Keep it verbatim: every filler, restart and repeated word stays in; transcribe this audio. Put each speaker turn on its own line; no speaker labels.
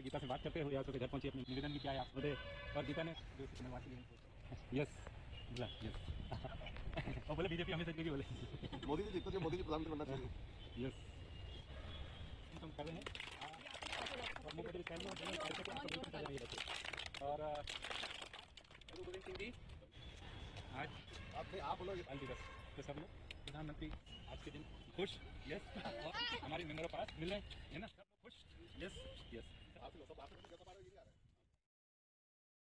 गीता से बात करते हुए आप घर पहुंचे अपने निवेदन में क्या है आप बोले और गीता ने यस बोला यस और बोले बीजेपी हमें सच बोले
मोदी जी जीतो मोदी जी प्रधानमंत्री बनना चाहिए।
यस हम कर रहे हैं और मुख्यमंत्री स्टैंड में और गुरु गोविंद सिंह जी आज
आप आप लोग
बाल दिवस तो सब लोग प्रधानमंत्री आज के दिन खुश यस और हमारे मेंबरों पास मिल रहे हैं है ना सब लोग खुश यस यस।